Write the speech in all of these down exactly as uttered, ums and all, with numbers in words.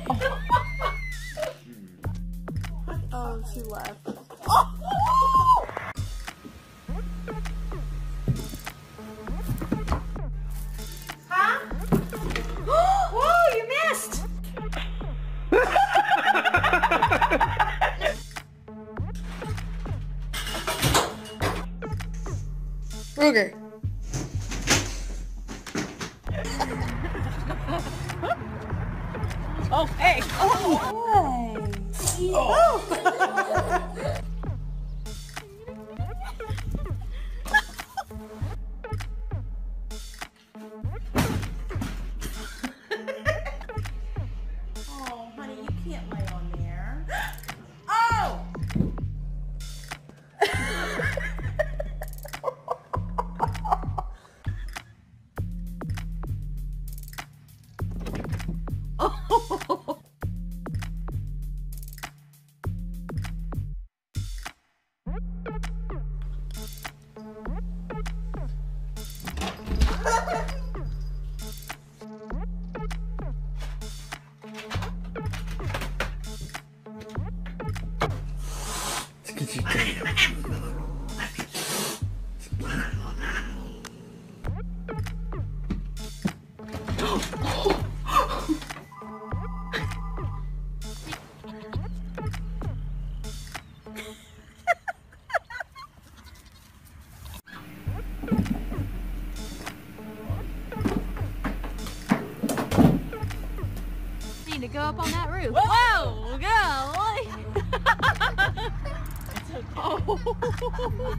Oh, she left. Huh? Whoa, you missed! Ruger. Oh, hey! Oh! Hey. Oh. Oh, honey, you can't lay on there. Oh! Oh! Need to go up on that roof. Whoa, golly! Oh.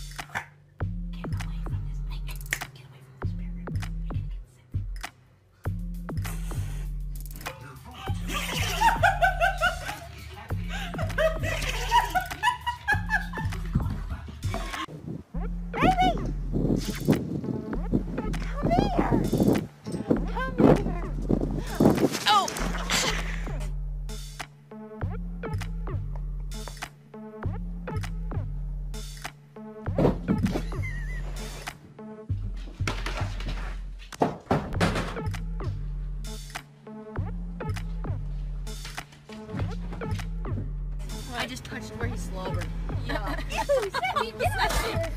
I just touched where he slobbered. Yeah. Ew, disgusting.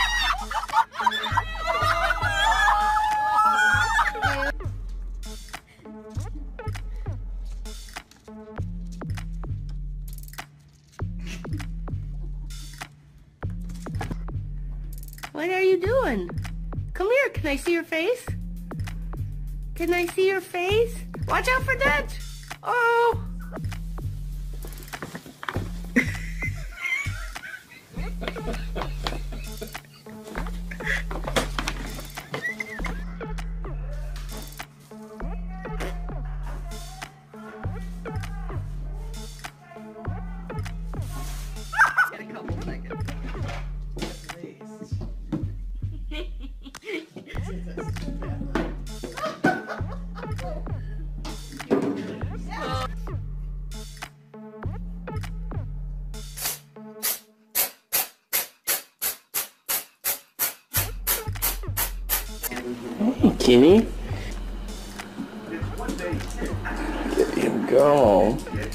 What are you doing? Come here, can I see your face? Can I see your face? Watch out for that! Oh! Get a couple seconds. Hey, kitty. There you go.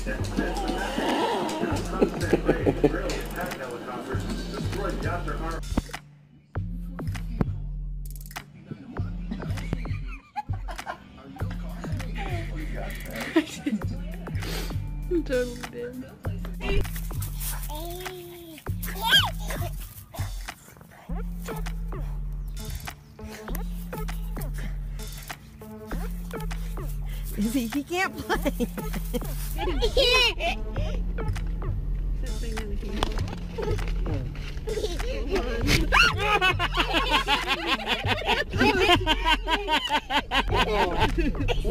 I'm totally dead. He, he can't play. Oh.